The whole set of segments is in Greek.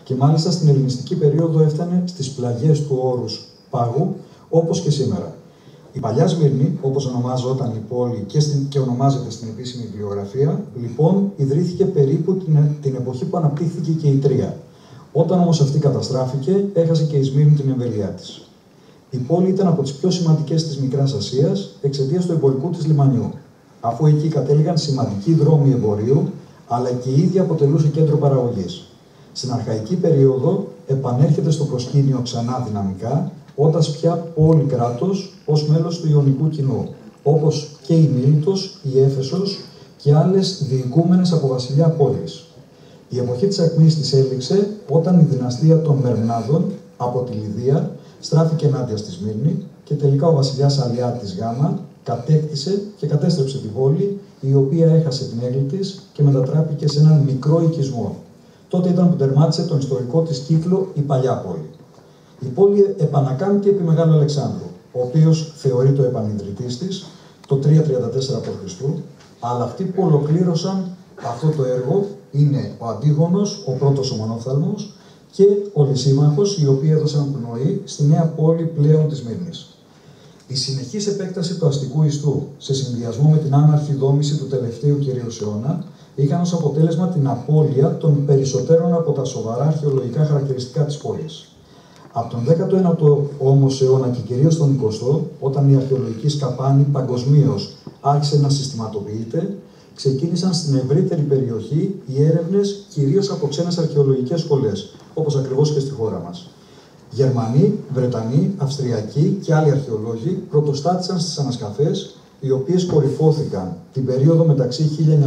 και μάλιστα στην ελληνιστική περίοδο έφτανε στις πλαγιές του όρους Πάγου, όπως και σήμερα. Η παλιά Σμύρνη, όπως ονομάζονταν η πόλη και ονομάζεται στην επίσημη βιβλιογραφία, λοιπόν, ιδρύθηκε περίπου την εποχή που αναπτύχθηκε και η Τρία. Όταν όμως αυτή καταστράφηκε, έχασε και η Σμύρνη την εμβέλειά της. Η πόλη ήταν από τις πιο σημαντικές της Μικράς Ασίας εξαιτίας του εμπορικού της λιμανιού, αφού εκεί κατέληγαν σημαντικοί δρόμοι εμπορίου, αλλά και η ίδια αποτελούσε κέντρο παραγωγής. Στην αρχαϊκή περίοδο επανέρχεται στο προσκήνιο ξανά δυναμικά, όντας πια πόλη-κράτος ως μέλος του Ιωνικού κοινού, όπως και η Μίλητος, η Έφεσος και άλλες διοικούμενες από βασιλιά πόλεις. Η εποχή της ακμής της έληξε όταν η δυναστεία των Μερνάδων από τη Λιδία στράφηκε ενάντια στη Σμύρνη και τελικά ο βασιλιάς Αλιάτης Γάμα κατέκτησε και κατέστρεψε την πόλη, η οποία έχασε την έγκλη της και μετατράπηκε σε έναν μικρό οικισμό. Τότε ήταν που τερμάτισε τον ιστορικό της κύκλο η παλιά πόλη. Η πόλη επανακάμπηκε επί Μεγάλου Αλεξάνδρου, ο οποίος θεωρείται ο επανειδρυτής της το 334 π.Χ., αλλά αυτοί που ολοκλήρωσαν αυτό το έργο είναι ο Αντίγονος, ο πρώτος ομονόφθαλμος, και ο Λυσίμαχος, οι οποίοι έδωσαν πνοή στη νέα πόλη πλέον της Σμύρνης. Η συνεχής επέκταση του αστικού ιστού, σε συνδυασμό με την άναρχη δόμηση του τελευταίου κυρίως αιώνα, είχαν ως αποτέλεσμα την απώλεια των περισσότερων από τα σοβαρά αρχαιολογικά χαρακτηριστικά της πόλης. Από τον 19ο όμως αιώνα και κυρίως τον 20ο, όταν η αρχαιολογική σκαπάνη παγκοσμίως άρχισε να συστηματοποιείται, ξεκίνησαν στην ευρύτερη περιοχή οι έρευνες κυρίως από ξένες αρχαιολογικές σχολές, όπως ακριβώς και στη χώρα μας. Γερμανοί, Βρετανοί, Αυστριακοί και άλλοι αρχαιολόγοι πρωτοστάτησαν στις ανασκαφές, οι οποίες κορυφώθηκαν την περίοδο μεταξύ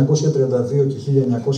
1932 και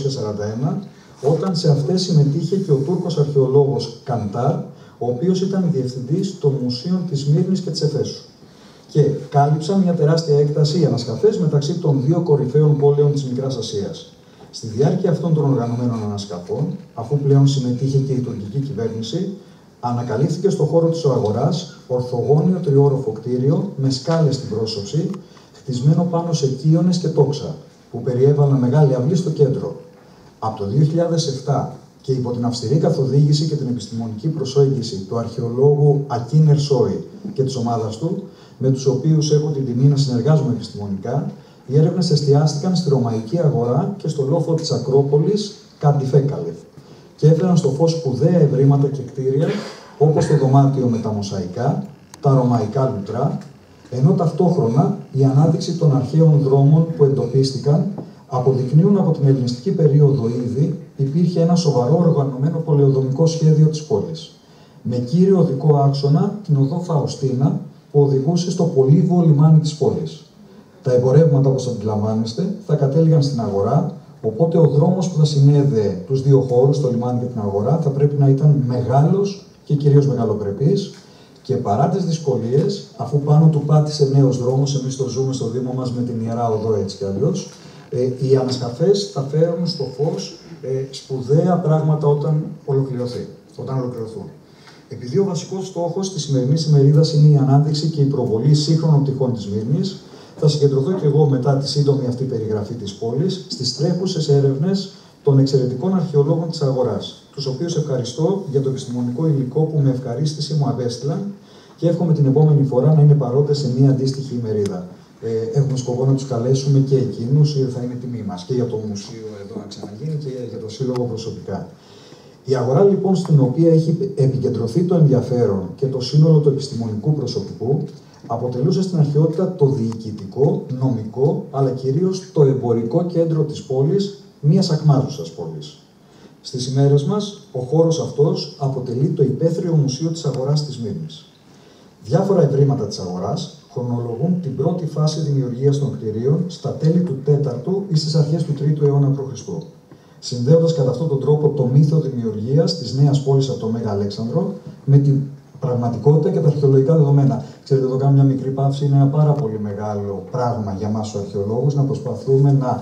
1941, όταν σε αυτές συμμετείχε και ο Τούρκος αρχαιολόγος Καντάρ, ο οποίος ήταν διευθυντής των μουσείων της Σμύρνης και της Εφέσου. Και κάλυψαν μια τεράστια έκταση ανασκαφές μεταξύ των δύο κορυφαίων πόλεων της Μικράς Ασίας. Στη διάρκεια αυτών των οργανωμένων ανασκαφών, αφού πλέον συμμετείχε και η τουρκική κυβέρνηση, ανακαλύφθηκε στο χώρο της Αγοράς ορθογώνιο τριόροφο κτίριο με σκάλες στην πρόσωψη, χτισμένο πάνω σε κύονες και τόξα, που περιέβαλαν μεγάλη αυλή στο κέντρο. Από το 2007 και υπό την αυστηρή καθοδήγηση και την επιστημονική προσέγγιση του αρχαιολόγου Ακίνερ Σόι και της ομάδας του, με τους οποίους έχω την τιμή να συνεργάζομαι επιστημονικά, οι έρευνες εστιάστηκαν στη Ρωμαϊκή Αγορά και στο λόφο της Ακρόπολης Καντιφέκαλη και έφεραν στο φως σπουδαία ευρήματα και κτίρια, όπως το δωμάτιο με τα μοσαϊκά, τα ρωμαϊκά λουτρά, ενώ ταυτόχρονα η ανάδειξη των αρχαίων δρόμων που εντοπίστηκαν αποδεικνύουν από την ελληνιστική περίοδο ήδη υπήρχε ένα σοβαρό οργανωμένο πολεοδομικό σχέδιο της πόλης, με κύριο οδικό άξονα την οδό Φαουστίνα που οδηγούσε στο πολύβο λιμάνι της πόλης. Τα εμπορεύματα, όπως αντιλαμβάνεστε, θα κατέληγαν στην αγορά, οπότε ο δρόμος που θα συνέδεε τους δύο χώρους, το λιμάνι και την αγορά, θα πρέπει να ήταν μεγάλος και κυρίως μεγαλοπρεπής. Και παρά τις δυσκολίες, αφού πάνω του πάτησε νέος δρόμος, εμείς το ζούμε στο Δήμο μας με την Ιερά Οδό έτσι κι αλλιώς, οι ανασκαφές θα φέρουν στο φως σπουδαία πράγματα όταν ολοκληρωθούν. Επειδή ο βασικός στόχος της σημερινής ημερίδας είναι η ανάδειξη και η προβολή σύγχρονων πτυχών της Σμύρνης, θα συγκεντρωθώ και εγώ μετά τη σύντομη αυτή περιγραφή της πόλης στις τρέχουσες έρευνες των εξαιρετικών αρχαιολόγων της Αγοράς, τους οποίους ευχαριστώ για το επιστημονικό υλικό που με ευχαρίστηση μου απέστειλαν και εύχομαι την επόμενη φορά να είναι παρόντες σε μια αντίστοιχη ημερίδα. Έχουμε σκοπό να τους καλέσουμε και εκείνους, θα είναι τιμή μας και για το μουσείο εδώ να ξαναγίνει και για το Σύλλογο προσωπικά. Η αγορά λοιπόν στην οποία έχει επικεντρωθεί το ενδιαφέρον και το σύνολο του επιστημονικού προσωπικού αποτελούσε στην αρχαιότητα το διοικητικό, νομικό, αλλά κυρίως το εμπορικό κέντρο της πόλης, μιας ακμάζουσας πόλης. Στις ημέρες μας, ο χώρος αυτός αποτελεί το υπαίθριο μουσείο της αγοράς της Σμύρνης. Διάφορα ευρήματα της αγοράς χρονολογούν την πρώτη φάση δημιουργίας των κτηρίων στα τέλη του 4ου ή στις αρχές του 3ου αιώνα π.Χ., συνδέοντας κατά αυτόν τον τρόπο το μύθο δημιουργίας της νέας πόλης από το Μέγα Αλέξανδρο με την πραγματικότητα και τα αρχαιολογικά δεδομένα. Ξέρετε, εδώ κάνω μια μικρή παύση, είναι ένα πάρα πολύ μεγάλο πράγμα για μας τους αρχαιολόγους να προσπαθούμε να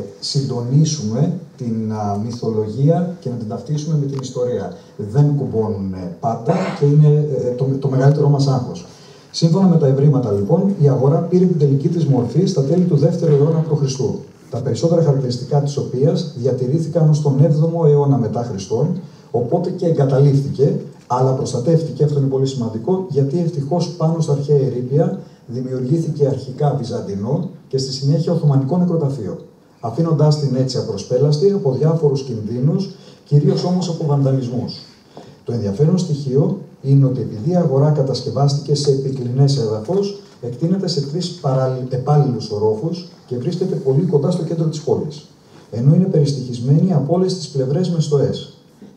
συντονίσουμε την μυθολογία και να την ταυτίσουμε με την ιστορία. Δεν κουμπώνουν πάντα και είναι το μεγαλύτερό μας άγχος. Σύμφωνα με τα ευρήματα, λοιπόν, η αγορά πήρε την τελική της μορφή στα τέλη του 2ου αιώνα π.Χ., τα περισσότερα χαρακτηριστικά της οποίας διατηρήθηκαν ως τον 7ο αιώνα μετά Χριστόν, Οπότε και εγκαταλείφθηκε, αλλά προστατεύτηκε, αυτό είναι πολύ σημαντικό, γιατί ευτυχώς πάνω στα αρχαία ερείπια δημιουργήθηκε αρχικά βυζαντινό και στη συνέχεια οθωμανικό νεκροταφείο, αφήνοντάς την έτσι απροσπέλαστη από διάφορους κινδύνους, κυρίως όμως από βανδαλισμούς. Το ενδιαφέρον στοιχείο είναι ότι επειδή η αγορά κατασκευάστηκε σε επικλινές έδαφος, εκτείνεται σε 3 επάλληλους ορόφους και βρίσκεται πολύ κοντά στο κέντρο της πόλης, ενώ είναι περιστοιχισμένη από όλες τις πλευρές με στοές.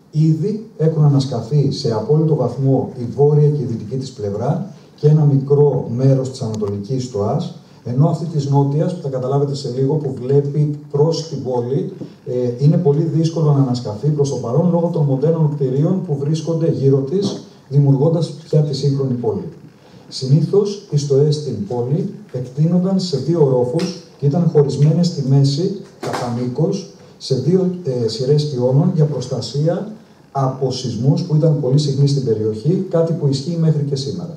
Ήδη έχουν ανασκαφεί σε απόλυτο βαθμό η βόρεια και η δυτική της πλευρά και ένα μικρό μέρος της ανατολικής στοάς, ενώ αυτή της νότιας, που θα καταλάβετε σε λίγο, που βλέπει προς την πόλη, είναι πολύ δύσκολο να ανασκαφεί προς το παρόν λόγω των μοντέρνων κτηρίων που βρίσκονται γύρω της, δημιουργώντας πια τη σύγχρονη πόλη. Συνήθως, οι στοές στην πόλη εκτείνονταν σε 2 ορόφους και ήταν χωρισμένες στη μέση, κατά μήκος, σε 2 σειρές πιώνων για προστασία από σεισμούς που ήταν πολύ συχνοί στην περιοχή, κάτι που ισχύει μέχρι και σήμερα.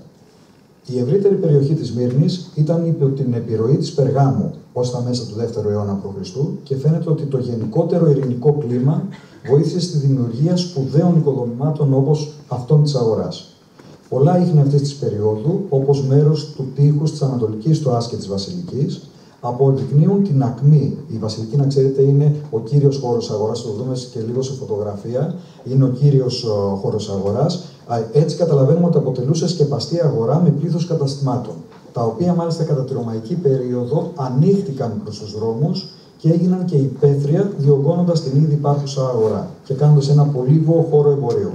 Η ευρύτερη περιοχή της Σμύρνης ήταν υπό την επιρροή της Περγάμου ως τα μέσα του 2ου αιώνα π.Χ. και φαίνεται ότι το γενικότερο ειρηνικό κλίμα βοήθησε στη δημιουργία σπουδαίων οικοδομημάτων όπως αυτών της αγοράς. Πολλά ίχνη αυτής της περίοδου, όπως μέρος του τείχους της Ανατολικής Στοάς και της Βασιλικής, αποδεικνύουν την ακμή. Η Βασιλική, να ξέρετε, είναι ο κύριος χώρος αγοράς, το δούμε και λίγο σε φωτογραφία, είναι ο κύριος χώρος αγοράς. Έτσι καταλαβαίνουμε ότι αποτελούσε σκεπαστή αγορά με πλήθος καταστημάτων, τα οποία μάλιστα κατά τη ρωμαϊκή περίοδο ανοίχτηκαν προς τους δρόμους και έγιναν και υπαίθρια, διωγγώνοντας την ήδη υπάρχουσα αγορά και κάνοντας ένα πολύβοο χώρο εμπορίου.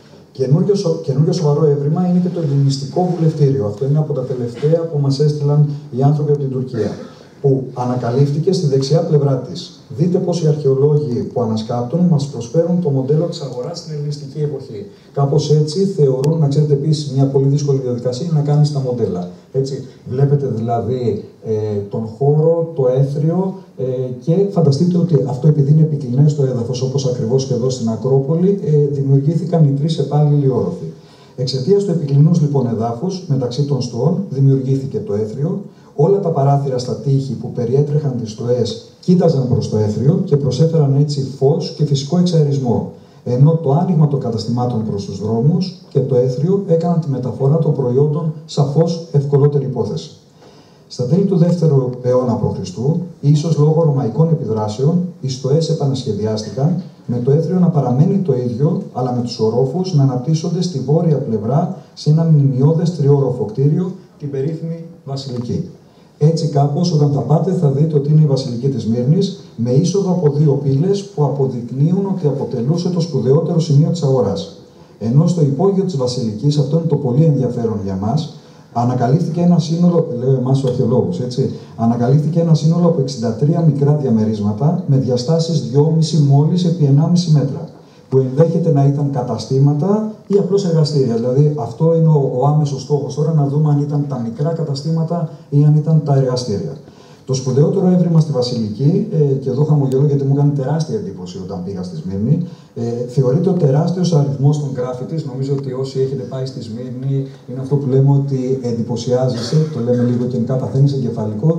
Καινούριο σοβαρό έβριμα είναι και το ελληνιστικό βουλευτήριο. Αυτό είναι από τα τελευταία που μας έστειλαν οι άνθρωποι από την Τουρκία, που ανακαλύφθηκε στη δεξιά πλευρά της. Δείτε πώς οι αρχαιολόγοι που ανασκάπτουν μας προσφέρουν το μοντέλο της αγοράς στην ελληνιστική εποχή. Κάπως έτσι θεωρούν, να ξέρετε επίσης, μια πολύ δύσκολη διαδικασία να κάνεις τα μοντέλα. Έτσι, βλέπετε δηλαδή τον χώρο, το έθριο και φανταστείτε ότι αυτό, επειδή είναι επικλινές στο έδαφος, όπως ακριβώς και εδώ στην Ακρόπολη, δημιουργήθηκαν οι 3 επάλληλοι όροφοι. Εξαιτίας του επικλινούς λοιπόν εδάφους μεταξύ των στοών δημιουργήθηκε το έθριο. Όλα τα παράθυρα στα τείχη που περιέτρεχαν τις στοές κοίταζαν προς το έθριο και προσέφεραν έτσι φως και φυσικό εξαερισμό, ενώ το άνοιγμα των καταστημάτων προς τους δρόμους και το έθριο έκαναν τη μεταφορά των προϊόντων σαφώς ευκολότερη υπόθεση. Στα τέλη του 2ου αιώνα π.Χ., ίσως λόγω ρωμαϊκών επιδράσεων, οι στοές επανασχεδιάστηκαν, με το έθριο να παραμένει το ίδιο, αλλά με τους ορόφους να αναπτύσσονται στη βόρεια πλευρά σε ένα μνημιώδες 3όροφο κτίριο, την περίφημη Βασιλική. Έτσι κάπως, όταν θα πάτε, θα δείτε ότι είναι η Βασιλική της Σμύρνης, με είσοδο από 2 πύλες που αποδεικνύουν ότι αποτελούσε το σπουδαιότερο σημείο της αγοράς. Ενώ στο υπόγειο της Βασιλικής, αυτό είναι το πολύ ενδιαφέρον για μας, ανακαλύφθηκε ένα σύνολο, λέω εμάς τους αρχαιολόγους, έτσι, ανακαλύφθηκε ένα σύνολο από 63 μικρά διαμερίσματα με διαστάσεις 2,5 μόλις επί 1,5 μέτρα, που ενδέχεται να ήταν καταστήματα ή απλώς εργαστήρια. Δηλαδή, αυτό είναι ο άμεσος στόχος τώρα, να δούμε αν ήταν τα μικρά καταστήματα ή αν ήταν τα εργαστήρια. Το σπουδαιότερο έβριμα στη Βασιλική, και εδώ χαμογελώ γιατί μου έκανε τεράστια εντύπωση όταν πήγα στη Σμύρνη, θεωρείται ο τεράστιος αριθμός των γκράφιτις. Νομίζω ότι όσοι έχετε πάει στη Σμύρνη, είναι αυτό που λέμε ότι εντυπωσιάζεσαι, το λέμε λίγο γενικά, παθαίνεις εγκεφαλικό,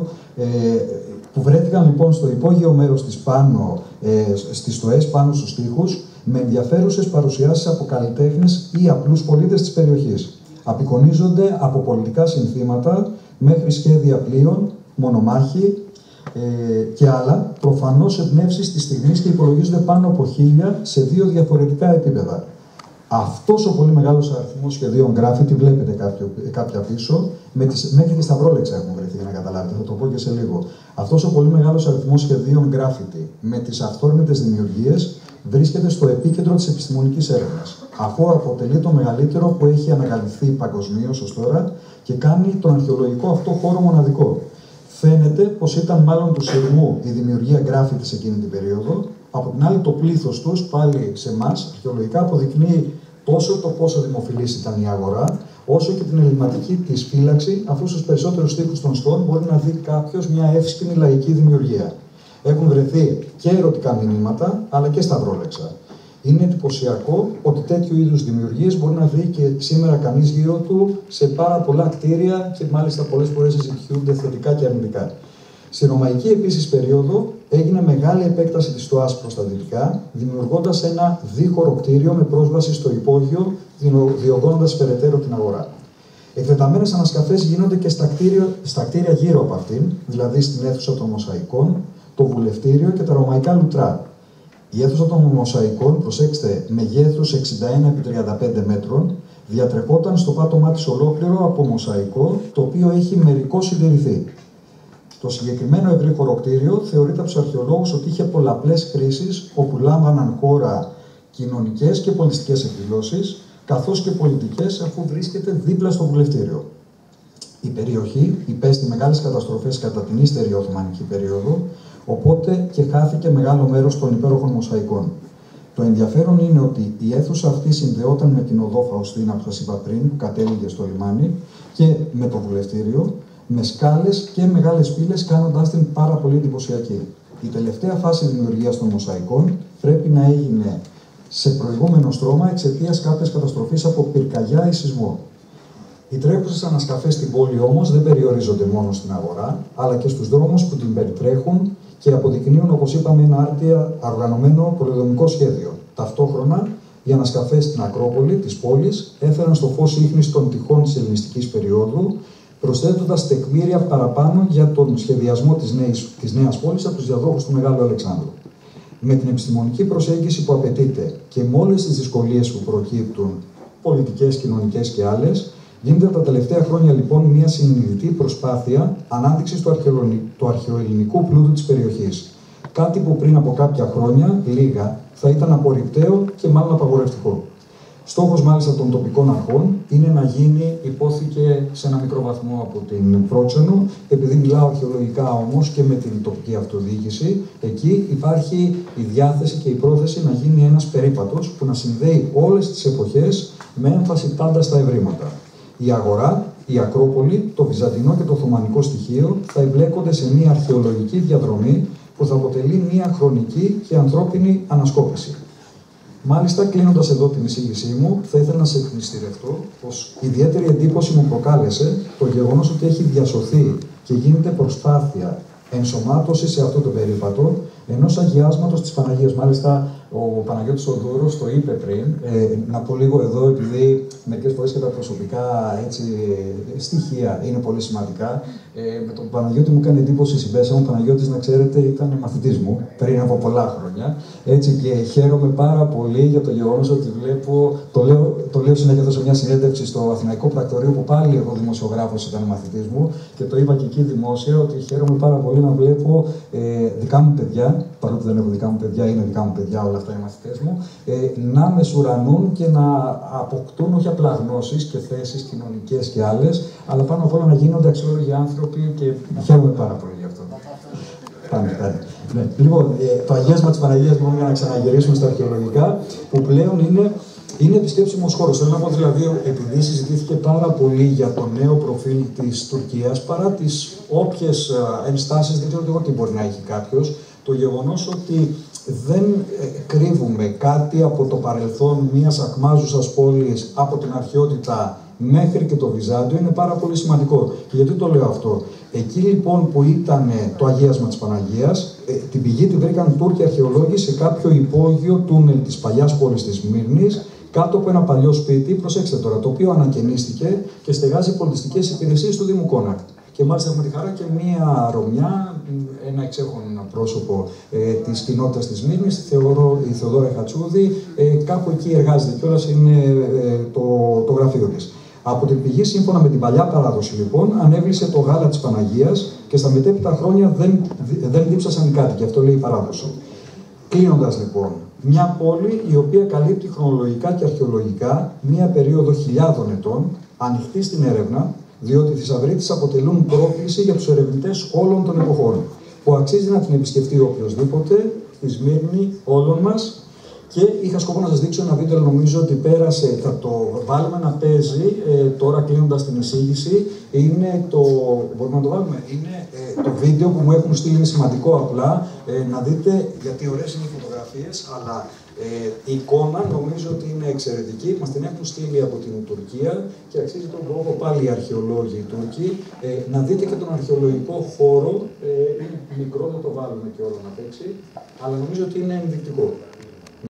που βρέθηκαν λοιπόν στο υπόγειο μέρος της πάνω, στις στοές πάνω στους τοίχους, με ενδιαφέρουσες παρουσιάσεις από καλλιτέχνες ή απλούς πολίτες της περιοχής. Απεικονίζονται από πολιτικά συνθήματα μέχρι σχέδια πλοίων, μονομάχοι και άλλα, προφανώς εμπνεύσεις της στιγμής, και υπολογίζονται πάνω από 1000 σε 2 διαφορετικά επίπεδα. Αυτός ο πολύ μεγάλος αριθμός σχεδίων γκράφιτι, βλέπετε κάποια πίσω, μέχρι και σταυρόλεξα έχουν βρεθεί, για να καταλάβετε, θα το πω και σε λίγο. Αυτός ο πολύ μεγάλος αριθμός σχεδίων γκράφιτι με τις αυθόρμητες δημιουργίες βρίσκεται στο επίκεντρο της επιστημονικής έρευνας, αφού αποτελεί το μεγαλύτερο που έχει ανακαλυφθεί παγκοσμίως ως τώρα και κάνει τον αρχαιολογικό αυτό χώρο μοναδικό. Φαίνεται πως ήταν μάλλον του σειρμού η δημιουργία γκράφιτι σε εκείνη την περίοδο. Από την άλλη, το πλήθος τους, πάλι σε εμάς, αρχαιολογικά αποδεικνύει τόσο το πόσο δημοφιλής ήταν η αγορά, όσο και την ελληματική της φύλαξη, αφού στους περισσότερους τοίχους των στοών μπορεί να δει κάποιος μια εύσκηνη λαϊκή δημιουργία. Έχουν βρεθεί και ερωτικά μηνύματα, αλλά και σταυρόλεξα. Είναι εντυπωσιακό ότι τέτοιου είδους δημιουργίες μπορεί να δει και σήμερα κανείς γύρω του σε πάρα πολλά κτίρια και μάλιστα πολλές φορές συζητιούνται θετικά και αρνητικά. Στη ρωμαϊκή επίσης περίοδο έγινε μεγάλη επέκταση της στοάς προς τα δυτικά, δημιουργώντας ένα δίχωρο κτίριο με πρόσβαση στο υπόγειο, διωγγώνοντας περαιτέρω την αγορά. Εκτεταμένες ανασκαφές γίνονται και στα κτίρια γύρω από αυτήν, δηλαδή στην αίθουσα των Μοσαϊκών, το βουλευτήριο και τα ρωμαϊκά λουτρά. Η αίθουσα των Μοσαϊκών, προσέξτε, μεγέθους 61 επί 35 μέτρων, διατρεχόταν στο πάτωμά της ολόκληρο από μοσαϊκό, το οποίο έχει μερικώς συντηρηθεί. Το συγκεκριμένο ευρύ χωροκτήριο θεωρείται από τους αρχαιολόγους ότι είχε πολλαπλές χρήσεις, όπου λάμβαναν χώρα κοινωνικές και πολιτιστικές εκδηλώσεις, καθώς και πολιτικές, αφού βρίσκεται δίπλα στο βουλευτήριο. Η περιοχή υπέστη μεγάλες καταστροφές κατά την ύστερη Οθωμανική περίοδο, οπότε και χάθηκε μεγάλο μέρος των υπέροχων μοσαϊκών. Το ενδιαφέρον είναι ότι η αίθουσα αυτή συνδεόταν με την οδό Φαουστίνα που σας είπα πριν, που κατέληγε στο λιμάνι, και με το βουλευτήριο, με σκάλες και μεγάλες πύλες, κάνοντάς την πάρα πολύ εντυπωσιακή. Η τελευταία φάση δημιουργίας των μοσαϊκών πρέπει να έγινε σε προηγούμενο στρώμα εξαιτίας κάποιας καταστροφής από πυρκαγιά ή σεισμό. Οι τρέχουσες ανασκαφές στην πόλη όμως δεν περιορίζονται μόνο στην αγορά, αλλά και στους δρόμους που την περιτρέχουν και αποδεικνύουν, όπως είπαμε, ένα άρτια οργανωμένο πολεοδομικό σχέδιο. Ταυτόχρονα, οι ανασκαφές στην Ακρόπολη της πόλης έφεραν στο φως ίχνης των τυχών της ελληνιστικής περίοδου, προσθέτοντας τεκμήρια παραπάνω για τον σχεδιασμό της νέας πόλης από τους διαδόχους του Μεγάλου Αλεξάνδρου. Με την επιστημονική προσέγγιση που απαιτείται και με όλες τις δυσκολίες που προκύπτουν, πολιτικές, κοινωνικές και άλλες, γίνεται τα τελευταία χρόνια λοιπόν μια συνειδητή προσπάθεια ανάδειξης του αρχαιοελληνικού πλούτου της περιοχής. Κάτι που πριν από κάποια χρόνια, λίγα, θα ήταν απορριπταίο και μάλλον απαγορευτικό. Στόχος μάλιστα των τοπικών αρχών είναι να γίνει, υπόθηκε σε ένα μικρό βαθμό από την Πρόξενο, επειδή μιλάω αρχαιολογικά όμως και με την τοπική αυτοδιοίκηση, εκεί υπάρχει η διάθεση και η πρόθεση να γίνει ένας περίπατος που να συνδέει όλες τις εποχές με έμφαση πάντα στα ευρήματα. Η αγορά, η Ακρόπολη, το βυζαντινό και το οθωμανικό στοιχείο θα εμπλέκονται σε μια αρχαιολογική διαδρομή που θα αποτελεί μια χρονική και ανθρώπινη ανασκόπηση. Μάλιστα, κλείνοντας εδώ την εισήγησή μου, θα ήθελα να σε εκμυστηρευτώ πως ιδιαίτερη εντύπωση μου προκάλεσε το γεγονός ότι έχει διασωθεί και γίνεται προσπάθεια ενσωμάτωση σε αυτό το περίπατο ενός αγιάσματος της Παναγίας. Μάλιστα, ο Παναγιώτης ο Δούρος το είπε πριν. Να πω λίγο εδώ, επειδή μερικές φορές και τα προσωπικά έτσι, στοιχεία είναι πολύ σημαντικά. Με τον Παναγιώτη μου έκανε εντύπωση η συμπέσα μου. Ο Παναγιώτης, να ξέρετε, ήταν μαθητής μου πριν από πολλά χρόνια. Έτσι, και χαίρομαι πάρα πολύ για το γεγονός ότι βλέπω, το λέω συνέχεια εδώ σε μια συνέντευξη στο Αθηναϊκό Πρακτορείο, που πάλι ο δημοσιογράφος ήταν μαθητής μου, και το είπα και εκεί δημόσια, ότι χαίρομαι πάρα πολύ να βλέπω δικά μου παιδιά, παρότι δεν έχω δικά μου παιδιά, είναι δικά μου παιδιά όλα αυτά οι μαθητές μου, να μεσουρανούν και να αποκτούν όχι απλά γνώσεις και θέσεις κοινωνικές και άλλες, αλλά πάνω απ' όλα να γίνονται αξιόλογοι άνθρωποι, και χαίρομαι πάρα πολύ γι' αυτό. Πάμε. Ναι. Λοιπόν, το αγίασμα της Παναγίας, μόνο για να ξαναγυρίσουμε στα αρχαιολογικά, που πλέον είναι επισκέψιμος χώρος. Θέλω να πω δηλαδή, επειδή συζητήθηκε πάρα πολύ για το νέο προφίλ της Τουρκίας, παρά τις όποιες ενστάσεις, δεν ξέρω εγώ τι μπορεί να έχει κάποιος, το γεγονός ότι δεν κρύβουμε κάτι από το παρελθόν μιας ακμάζουσας πόλης, από την αρχαιότητα μέχρι και το Βυζάντιο, είναι πάρα πολύ σημαντικό. Και γιατί το λέω αυτό? Εκεί λοιπόν που ήταν το αγίασμα της Παναγίας, την πηγή τη βρήκαν Τούρκοι αρχαιολόγοι σε κάποιο υπόγειο τούνελ της παλιάς πόλης της Σμύρνης, κάτω από ένα παλιό σπίτι, προσέξτε τώρα, το οποίο ανακαινίστηκε και στεγάζει πολιτιστικές υπηρεσίες του Δήμου Κόνακ. Και μάλιστα έχουμε τη χαρά και μία Ρωμιά, ένα εξέχον πρόσωπο της κοινότητας της Σμύρνης, η Θεοδόρα Χατσούδη, κάπου εκεί εργάζεται κιόλας, είναι το γραφείο της. Από την πηγή, σύμφωνα με την παλιά παράδοση, λοιπόν, ανέβλησε το γάλα της Παναγίας και στα μετέπειτα χρόνια δεν δίψασαν κάτι, και αυτό λέει η παράδοση. Κλείνοντας, λοιπόν, μια πόλη η οποία καλύπτει χρονολογικά και αρχαιολογικά μια περίοδο χιλιάδων ετών, ανοιχτή στην έρευνα, διότι οι θησαυροί αποτελούν πρόκληση για τους ερευνητές όλων των εποχών, που αξίζει να την επισκεφτεί οποιοδήποτε, τη Σμύρνη όλων μας. Και είχα σκοπό να σας δείξω ένα βίντεο, νομίζω ότι πέρασε, θα το βάλουμε να παίζει, τώρα κλείνοντας την εισήγηση, μπορούμε να το βάλουμε, είναι το βίντεο που μου έχουν στείλει, είναι σημαντικό απλά, να δείτε, γιατί ωραίες είναι οι φωτογραφίες, αλλά Η εικόνα νομίζω ότι είναι εξαιρετική. Μας την έχουν στείλει από την Τουρκία και αξίζει τον κόπο πάλι οι αρχαιολόγοι οι Τούρκοι να δείτε και τον αρχαιολογικό χώρο. Είναι μικρό, δεν το βάλουμε και όλο να παίξει, αλλά νομίζω ότι είναι ενδεικτικό.